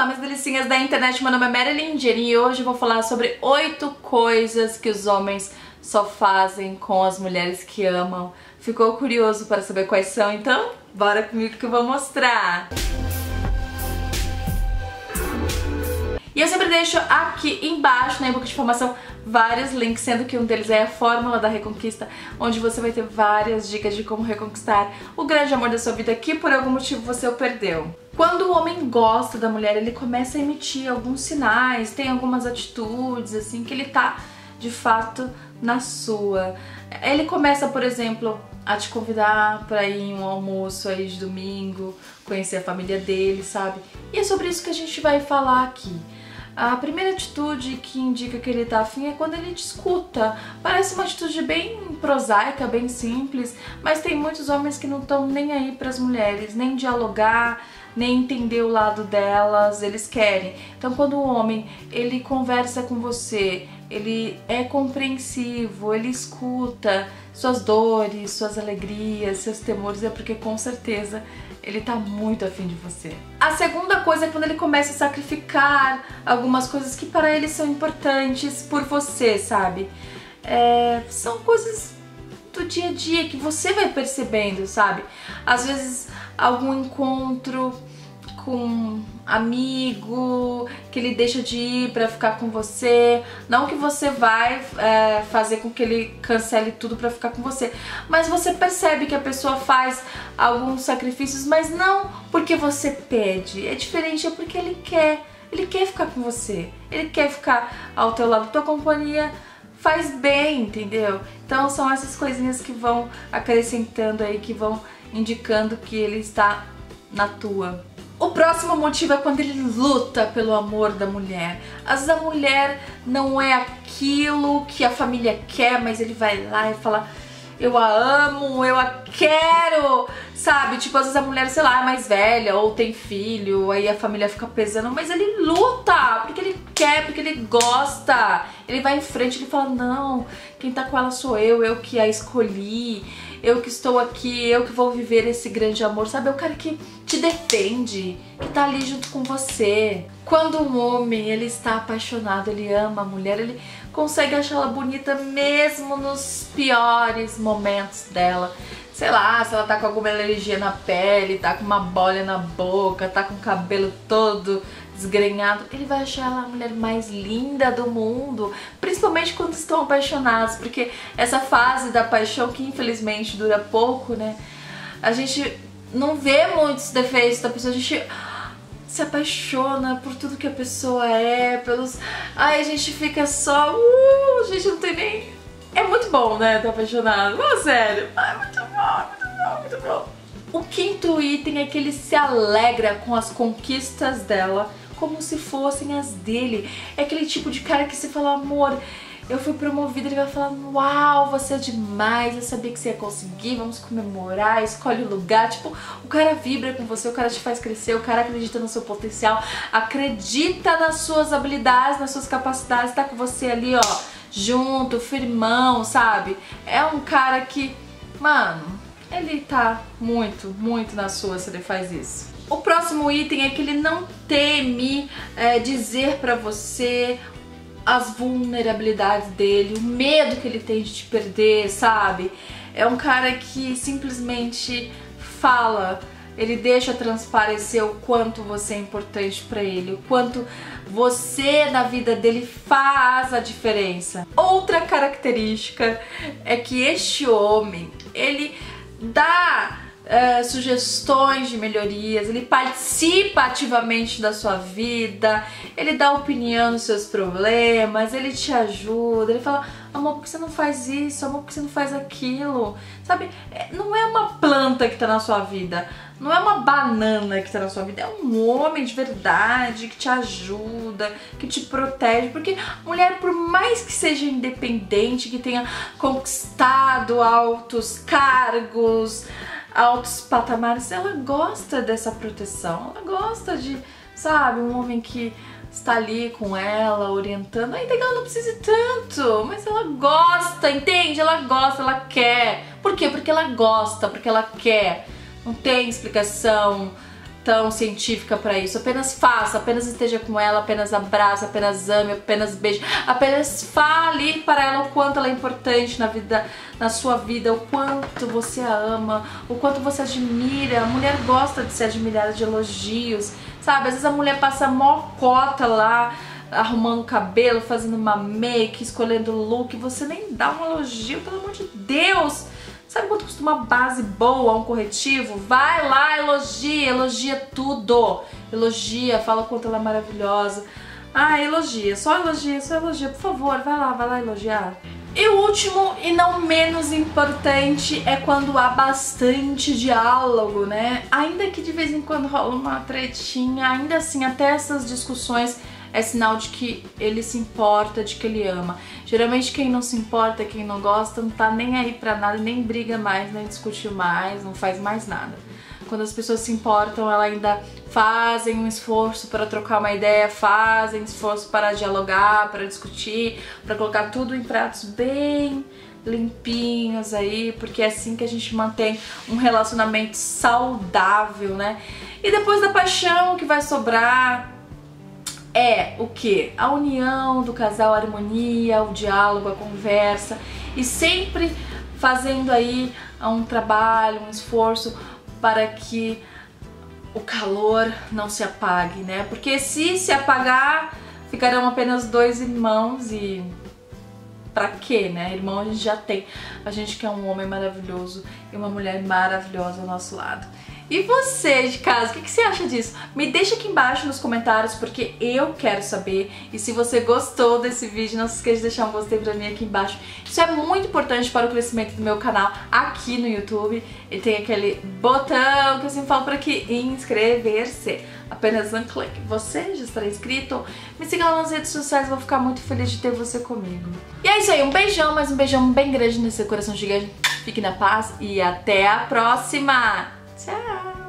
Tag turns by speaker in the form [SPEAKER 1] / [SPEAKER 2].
[SPEAKER 1] Olá, minhas delicinhas da internet, meu nome é Marilyn Jenny e hoje eu vou falar sobre 8 coisas que os homens só fazem com as mulheres que amam. Ficou curioso para saber quais são? Então, bora comigo que eu vou mostrar! E eu sempre deixo aqui embaixo, na e-book de informação, vários links, sendo que um deles é a Fórmula da Reconquista, onde você vai ter várias dicas de como reconquistar o grande amor da sua vida que por algum motivo você o perdeu. Quando o homem gosta da mulher, ele começa a emitir alguns sinais, tem algumas atitudes, assim, que ele tá, de fato, na sua. Ele começa, por exemplo, a te convidar para ir em um almoço aí de domingo, conhecer a família dele, sabe? E é sobre isso que a gente vai falar aqui. A primeira atitude que indica que ele tá afim é quando ele te escuta. Parece uma atitude bem prosaica, bem simples, mas tem muitos homens que não estão nem aí pras mulheres, nem dialogar, nem entender o lado delas, eles querem. Então quando o homem, ele conversa com você, ele é compreensivo, ele escuta suas dores, suas alegrias, seus temores, é porque com certeza ele tá muito afim de você. A segunda coisa é quando ele começa a sacrificar algumas coisas que para ele são importantes por você, sabe? São coisas do dia a dia que você vai percebendo, sabe? Às vezes algum encontro com amigo que ele deixa de ir pra ficar com você, não que você vai fazer com que ele cancele tudo pra ficar com você, mas você percebe que a pessoa faz alguns sacrifícios, mas não porque você pede, é diferente, é porque ele quer ficar com você, ele quer ficar ao teu lado, tua companhia faz bem, entendeu? Então são essas coisinhas que vão acrescentando aí, que vão indicando que ele está na tua. O próximo motivo é quando ele luta pelo amor da mulher. Às vezes a mulher não é aquilo que a família quer, mas ele vai lá e fala: eu a amo, eu a quero, sabe? Tipo, às vezes a mulher, sei lá, é mais velha ou tem filho, aí a família fica pesando, mas ele luta, porque ele quer, porque ele gosta. Ele vai em frente, ele fala: não, quem tá com ela sou eu que a escolhi, eu que estou aqui, eu que vou viver esse grande amor, sabe? É o cara que te defende, que tá ali junto com você. Quando um homem, ele está apaixonado, ele ama a mulher, ele consegue achar ela bonita mesmo nos piores momentos dela. Sei lá, se ela tá com alguma alergia na pele, tá com uma bolha na boca, tá com o cabelo todo desgrenhado, ele vai achar ela a mulher mais linda do mundo, principalmente quando estão apaixonados, porque essa fase da paixão, que infelizmente dura pouco, né? A gente não vê muitos defeitos da pessoa, a gente se apaixona por tudo que a pessoa é, pelos... Ai, a gente fica só... a gente não tem nem... É muito bom, né, tá apaixonado. Fala sério. Ai, muito bom, muito bom, muito bom. O quinto item é que ele se alegra com as conquistas dela como se fossem as dele. É aquele tipo de cara que você fala: amor, eu fui promovida, ele vai falar: uau, você é demais, eu sabia que você ia conseguir, vamos comemorar, escolhe o lugar. Tipo, o cara vibra com você, o cara te faz crescer, o cara acredita no seu potencial, acredita nas suas habilidades, nas suas capacidades, tá com você ali, ó, junto, firmão, sabe? É um cara que, mano, ele tá muito, muito na sua se ele faz isso. O próximo item é que ele não teme dizer pra você as vulnerabilidades dele, o medo que ele tem de te perder, sabe? É um cara que simplesmente fala, ele deixa transparecer o quanto você é importante pra ele, o quanto você na vida dele faz a diferença. Outra característica é que este homem, ele dá sugestões de melhorias, ele participa ativamente da sua vida, ele dá opinião nos seus problemas, ele te ajuda, ele fala: amor, por que você não faz isso? Amor, por que você não faz aquilo? Sabe, não é uma planta que tá na sua vida, não é uma banana que tá na sua vida, é um homem de verdade que te ajuda, que te protege, porque mulher, por mais que seja independente, que tenha conquistado altos cargos, altos patamares, ela gosta dessa proteção, ela gosta de, sabe, um homem que está ali com ela, orientando. Ainda que ela não precise tanto, mas ela gosta, entende? Ela gosta, ela quer. Por quê? Porque ela gosta, porque ela quer. Não tem explicação tão científica pra isso. Apenas faça, apenas esteja com ela, apenas abraça, apenas ame, apenas beije, apenas fale para ela o quanto ela é importante na vida, na sua vida, o quanto você a ama, o quanto você admira. A mulher gosta de ser admirada, de elogios, sabe? Às vezes a mulher passa mó cota lá, arrumando o cabelo, fazendo uma make, escolhendo look, você nem dá um elogio, pelo amor de Deus! Sabe quanto custa uma base boa, um corretivo? Vai lá, elogia tudo. Elogia, fala o quanto ela é maravilhosa. Ah, elogia, só elogia, por favor, vai lá elogiar. E o último e não menos importante é quando há bastante diálogo, né? Ainda que de vez em quando rola uma tretinha, ainda assim, até essas discussões é sinal de que ele se importa, de que ele ama. Geralmente quem não se importa, quem não gosta, não tá nem aí pra nada, nem briga mais, nem discute mais, não faz mais nada. Quando as pessoas se importam, elas ainda fazem um esforço para trocar uma ideia, fazem esforço para dialogar, para discutir, para colocar tudo em pratos bem limpinhos aí, porque é assim que a gente mantém um relacionamento saudável, né? E depois da paixão, o que vai sobrar é o que? A união do casal, a harmonia, o diálogo, a conversa, e sempre fazendo aí um trabalho, um esforço para que o calor não se apague, né? Porque se apagar, ficarão apenas dois irmãos e pra quê, né? Irmão a gente já tem. A gente quer um homem maravilhoso e uma mulher maravilhosa ao nosso lado. E você de casa, o que você acha disso? Me deixa aqui embaixo nos comentários, porque eu quero saber. E se você gostou desse vídeo, não se esqueça de deixar um gostei pra mim aqui embaixo. Isso é muito importante para o crescimento do meu canal aqui no YouTube. E tem aquele botão que eu sempre falo por aqui, inscrever-se. Apenas um clique. Você já estará inscrito? Me siga lá nas redes sociais, vou ficar muito feliz de ter você comigo. E é isso aí, um beijão, mas um beijão bem grande nesse coração gigante. Fique na paz e até a próxima! Tchau!